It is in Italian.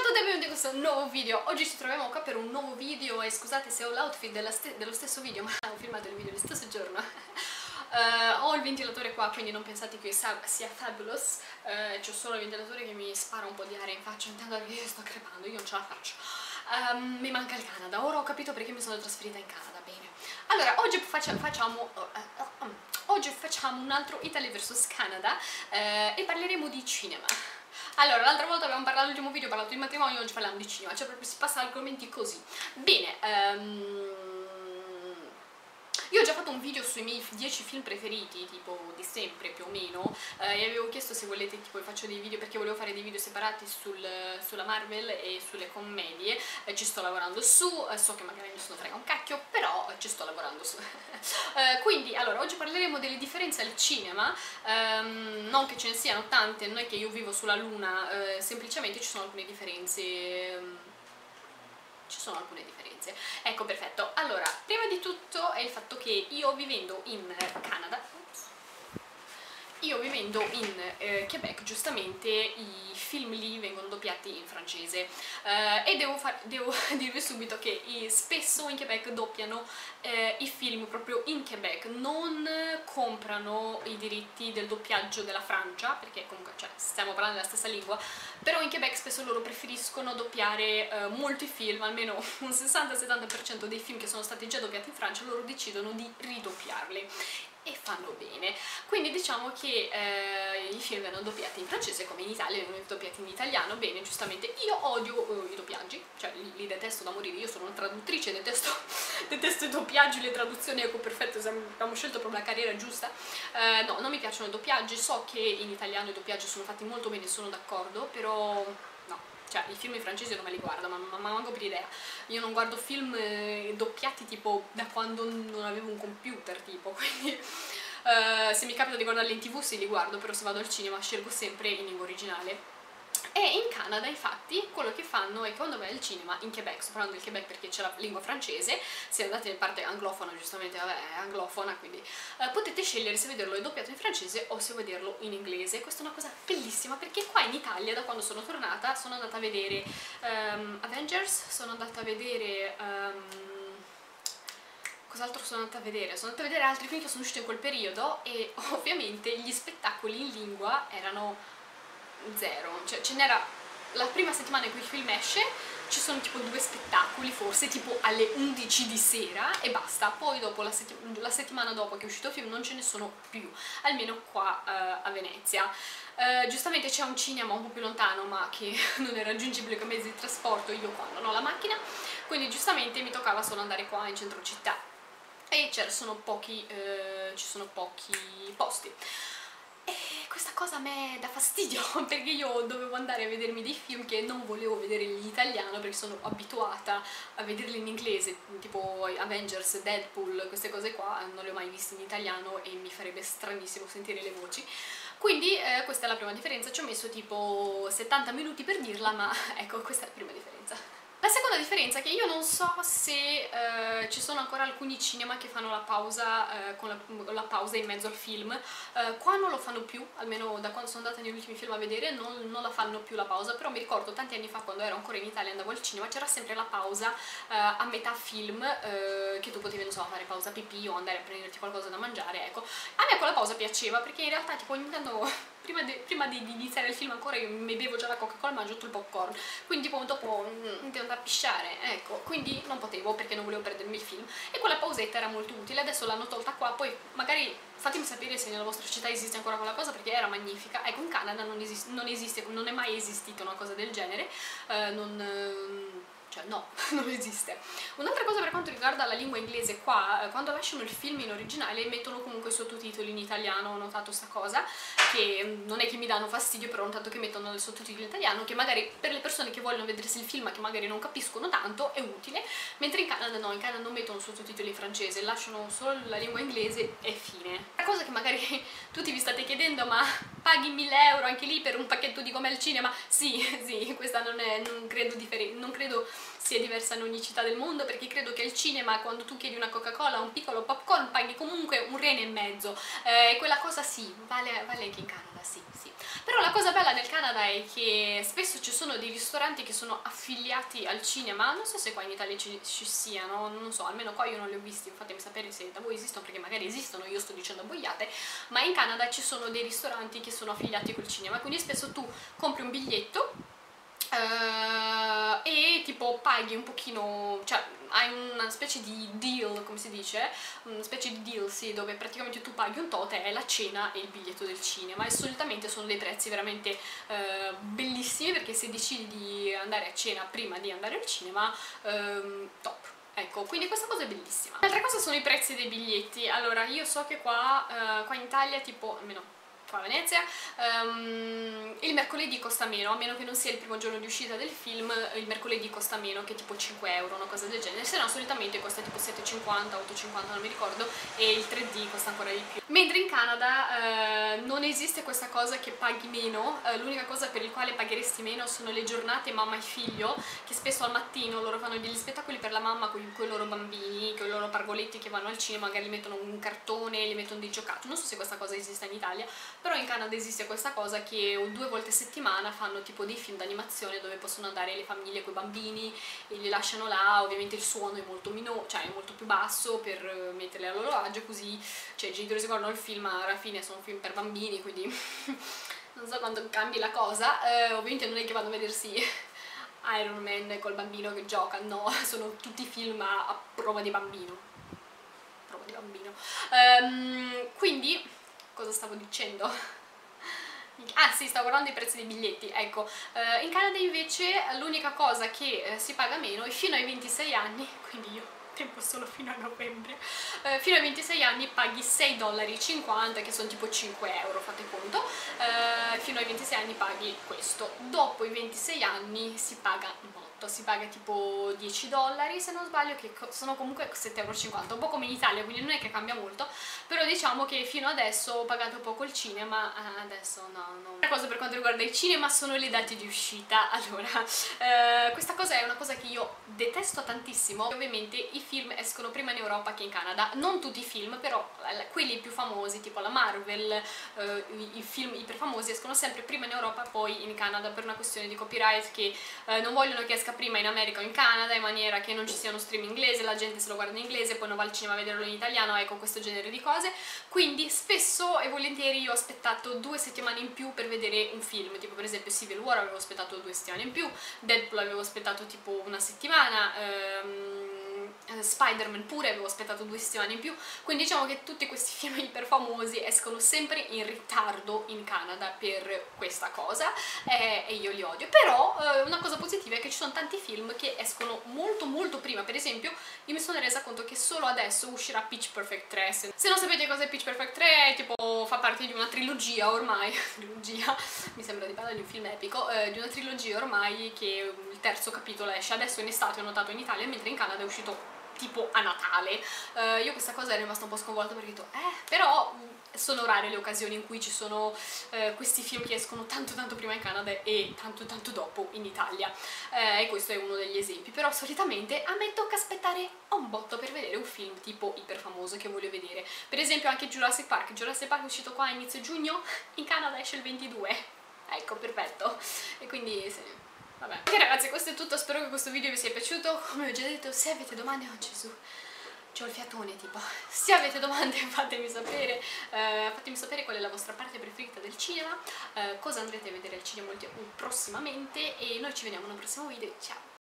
tutti e benvenuti in questo nuovo video. Oggi ci troviamo qua per un nuovo video e scusate se ho l'outfit dello stesso video, ma ho filmato il video lo stesso giorno. Ho il ventilatore qua, quindi non pensate che sia fabulous. C'ho solo il ventilatore che mi spara un po' di aria in faccia, intendo che io sto crepando, io non ce la faccio. Mi manca il Canada, ora ho capito perché mi sono trasferita in Canada, bene. Allora, oggi facciamo un altro Italy vs Canada e parleremo di cinema. Allora, l'altra volta abbiamo parlato, l'ultimo video ho parlato di matrimonio, oggi parliamo di cinema, cioè proprio si passa argomenti così. Bene, io ho già fatto un video sui miei 10 film preferiti, tipo di sempre più o meno, e avevo chiesto se volete tipo faccio dei video perché volevo fare dei video separati sulla Marvel e sulle commedie, ci sto lavorando su, so che magari mi sono frega un cacchio, però ci sto lavorando su. Quindi, allora, oggi parleremo delle differenze al cinema, non che ce ne siano tante, non è che io vivo sulla luna, semplicemente ci sono alcune differenze. Ecco, perfetto. Allora, prima di tutto è il fatto che io vivendo in Canada, Quebec, giustamente i film lì vengono doppiati in francese e devo dirvi subito che spesso in Quebec doppiano i film proprio in Quebec, non comprano i diritti del doppiaggio della Francia, perché comunque cioè, stiamo parlando della stessa lingua, però in Quebec spesso loro preferiscono doppiare molti film, almeno un 60-70% dei film che sono stati già doppiati in Francia, loro decidono di ridoppiarli. E fanno bene, quindi diciamo che i film vengono doppiati in francese come in Italia vengono doppiati in italiano. Bene, giustamente io odio i doppiaggi, cioè li detesto da morire, io sono una traduttrice, detesto i doppiaggi, le traduzioni, ecco perfetto, abbiamo scelto proprio la carriera giusta. No, non mi piacciono i doppiaggi, so che in italiano i doppiaggi sono fatti molto bene, sono d'accordo, però no. Cioè, i film in francese non me li guardo, ma manco per idea. Io non guardo film doppiati tipo da quando non avevo un computer, tipo, quindi se mi capita di guardarli in TV sì li guardo, però se vado al cinema scelgo sempre in lingua originale. E in Canada infatti quello che fanno è che quando vai al cinema in Quebec, sto parlando del Quebec perché c'è la lingua francese, se andate in parte anglofona, giustamente vabbè è anglofona, quindi potete scegliere se vederlo doppiato in francese o se vederlo in inglese. Questa è una cosa bellissima perché qua in Italia da quando sono tornata sono andata a vedere Avengers, sono andata a vedere cos'altro sono andata a vedere? Sono andata a vedere altri film che sono usciti in quel periodo e ovviamente gli spettacoli in lingua erano zero, cioè ce n'era la prima settimana in cui il film esce, ci sono tipo 2 spettacoli forse tipo alle 11 di sera e basta, poi dopo la settimana dopo che è uscito il film non ce ne sono più, almeno qua a Venezia. Giustamente c'è un cinema un po' più lontano ma che non è raggiungibile con mezzi di trasporto, io qua non ho la macchina, quindi giustamente mi toccava solo andare qua in centro città e ci sono pochi posti. E questa cosa a me dà fastidio perché io dovevo andare a vedermi dei film che non volevo vedere in italiano perché sono abituata a vederli in inglese, tipo Avengers, Deadpool, queste cose qua, non le ho mai viste in italiano e mi farebbe stranissimo sentire le voci. Quindi questa è la prima differenza, ci ho messo tipo 70 minuti per dirla, ma ecco, questa è la prima differenza. La seconda differenza è che io non so se ci sono ancora alcuni cinema che fanno la pausa con la pausa in mezzo al film, qua non lo fanno più, almeno da quando sono andata negli ultimi film a vedere non la fanno più la pausa, però mi ricordo tanti anni fa quando ero ancora in Italia e andavo al cinema c'era sempre la pausa a metà film che tu potevi non so fare pausa pipì o andare a prenderti qualcosa da mangiare, ecco. A me quella pausa piaceva perché in realtà tipo ogni tanto prima di iniziare il film ancora io mi bevo già la Coca-Cola e mangio tutto il popcorn, quindi poi dopo devo andare a pisciare, ecco, quindi non potevo perché non volevo perdermi il film e quella pausetta era molto utile. Adesso l'hanno tolta qua, poi magari fatemi sapere se nella vostra città esiste ancora quella cosa perché era magnifica. Ecco, in Canada non esiste, non è mai esistita una cosa del genere, cioè no, non esiste. Un'altra cosa per quanto riguarda la lingua inglese, qua quando lasciano il film in originale mettono comunque i sottotitoli in italiano, ho notato sta cosa, che non è che mi danno fastidio, però ho notato che mettono il sottotitolo in italiano, che magari per le persone che vogliono vedersi il film ma che magari non capiscono tanto è utile, mentre in Canada no, in Canada non mettono sottotitoli in francese, lasciano solo la lingua inglese e fine. La cosa che magari tutti vi state chiedendo, ma paghi 1000 euro anche lì per un pacchetto di come al cinema? Sì, sì, questa non credo sia diversa in ogni città del mondo, perché credo che al cinema quando tu chiedi una Coca-Cola o un piccolo popcorn paghi comunque un rene e mezzo, quella cosa sì, vale anche in Canada, sì, sì. Però la cosa bella del Canada è che spesso ci sono dei ristoranti che sono affiliati al cinema, non so se qua in Italia ci siano, non so, almeno qua io non li ho visti, fatemi sapere se da voi esistono, perché magari esistono, io sto dicendo boiate, ma in Canada ci sono dei ristoranti che sono affiliati col cinema, quindi spesso tu compri un biglietto e tipo paghi un pochino, cioè hai una specie di deal, come si dice, una specie di deal, sì, dove praticamente tu paghi un tot e è la cena e il biglietto del cinema, e solitamente sono dei prezzi veramente bellissimi, perché se decidi di andare a cena prima di andare al cinema, top. Ecco, quindi questa cosa è bellissima. L'altra cosa sono i prezzi dei biglietti. Allora, io so che qua in Italia, tipo, almeno qua a Venezia, il mercoledì costa meno, a meno che non sia il primo giorno di uscita del film, il mercoledì costa meno, che tipo 5 euro, una cosa del genere, se no solitamente costa tipo 7,50, 8,50, non mi ricordo, e il 3D costa ancora di più. Mentre in Canada non esiste questa cosa che paghi meno, l'unica cosa per il quale pagheresti meno sono le giornate mamma e figlio, che spesso al mattino loro fanno degli spettacoli per la mamma con i loro bambini, con i loro pargoletti che vanno al cinema, magari gli mettono un cartone, gli mettono dei giocattoli, non so se questa cosa esiste in Italia, però in Canada esiste questa cosa che 2 volte a settimana fanno tipo dei film d'animazione dove possono andare le famiglie con i bambini e li lasciano là, ovviamente il suono è molto cioè è molto più basso per metterli a loro agio, così cioè i genitori si guardano il film, ma alla fine sono film per bambini, quindi non so quando cambi la cosa, ovviamente non è che vanno a vedersi Iron Man col bambino che gioca, no, sono tutti film a prova di bambino. Prova di bambino. Quindi cosa stavo dicendo? Ah sì, stavo guardando i prezzi dei biglietti, ecco, in Canada invece l'unica cosa che si paga meno è fino ai 26 anni, quindi io tempo solo fino a novembre, fino ai 26 anni paghi 6,50 $, che sono tipo 5 euro, fate conto, fino ai 26 anni paghi questo, dopo i 26 anni si paga molto, si paga tipo 10 dollari se non sbaglio, che sono comunque 7,50 €, un po' come in Italia, quindi non è che cambia molto, però diciamo che fino adesso ho pagato poco il cinema, adesso no. Una cosa per quanto riguarda il cinema sono le date di uscita. Allora, questa cosa è una cosa che io detesto tantissimo. Ovviamente i film escono prima in Europa che in Canada, non tutti i film, però quelli più famosi, tipo la Marvel, i film iperfamosi escono sempre prima in Europa, poi in Canada, per una questione di copyright, che non vogliono che esca prima in America o in Canada, in maniera che non ci sia uno stream inglese, la gente se lo guarda in inglese, poi non va al cinema a vederlo in italiano, ecco, questo genere di cose. Quindi spesso e volentieri io ho aspettato 2 settimane in più per vedere un film, tipo per esempio Civil War avevo aspettato 2 settimane in più, Deadpool avevo aspettato tipo una settimana, Spider-Man pure avevo aspettato 2 settimane in più, quindi diciamo che tutti questi film iperfamosi escono sempre in ritardo in Canada per questa cosa, e io li odio. Però una cosa positiva è che ci sono tanti film che escono molto prima. Per esempio io mi sono resa conto che solo adesso uscirà Pitch Perfect 3. Se non sapete cosa è Pitch Perfect 3, è tipo, fa parte di una trilogia ormai, trilogia, mi sembra di parlare di un film epico, di una trilogia ormai, che il terzo capitolo esce adesso in estate, ho notato, in Italia, mentre in Canada è uscito tipo a Natale. Io questa cosa ero rimasta un po' sconvolta, perché ho detto, però sono rare le occasioni in cui ci sono questi film che escono tanto prima in Canada e tanto dopo in Italia, e questo è uno degli esempi. Però solitamente a me tocca aspettare un botto per vedere un film tipo iperfamoso che voglio vedere. Per esempio anche Jurassic Park è uscito qua a inizio giugno, in Canada esce il 22, ecco, perfetto, e quindi sì. Vabbè. Ok ragazzi, questo è tutto, spero che questo video vi sia piaciuto. Come ho già detto, se avete domande, oh Gesù, c'ho il fiatone tipo, se avete domande fatemi sapere qual è la vostra parte preferita del cinema, cosa andrete a vedere al cinema prossimamente, e noi ci vediamo in un prossimo video, ciao!